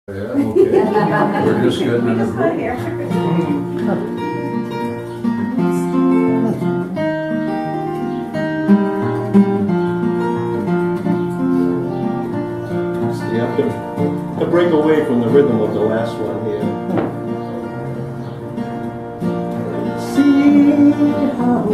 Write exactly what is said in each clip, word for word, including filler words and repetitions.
Yeah, okay. We're just getting in the group. You have to, to break away from the rhythm of the last one here. See how.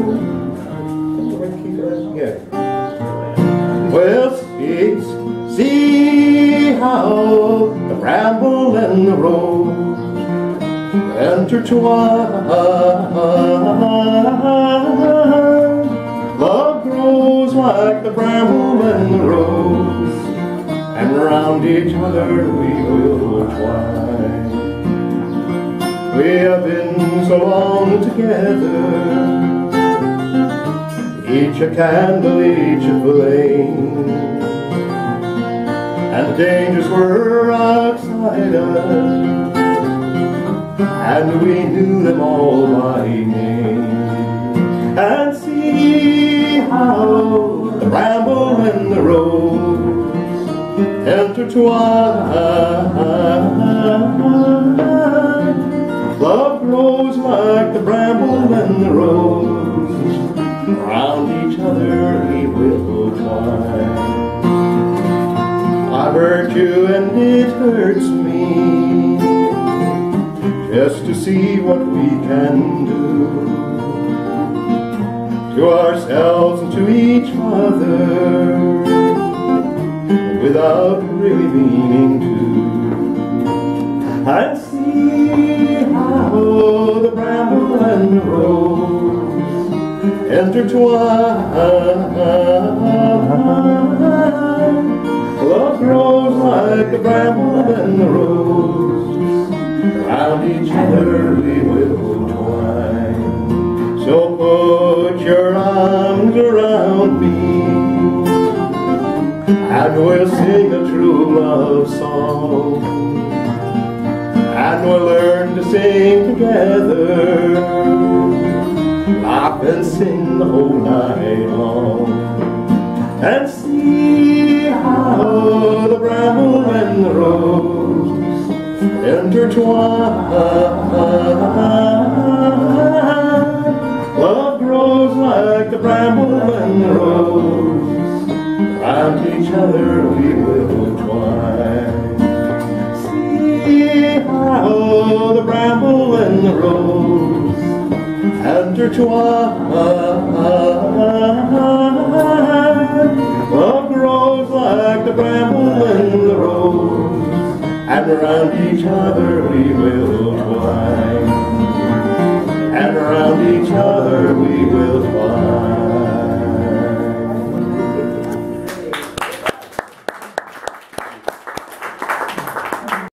Yeah. Well, see, see how the bramble and the rose intertwine. Love grows like the bramble and the rose, and round each other we will twine. We have been so long together, each a candle, each a flame, and the dangers were outside us, and we knew them all by name. And see how the bramble and the rose intertwine. Love grows like the bramble and the rose, round each other we will twine. I hurt you and it hurts me, just to see what we can do to ourselves and to each other, without really meaning to. And see how the bramble and the rose intertwine. Love grows like the bramble and the rose, round each other we will twine. So put your arms around me, and we'll sing a true love song, and we'll learn to sing together, laugh and sing the whole night long. And see how the bramble and the rose intertwine. Love grows like the bramble and the rose, round each other we will twine. See how the bramble and the rose intertwine. Love grows like the bramble and the rose, and around each other we will twine. And around each other we will twine.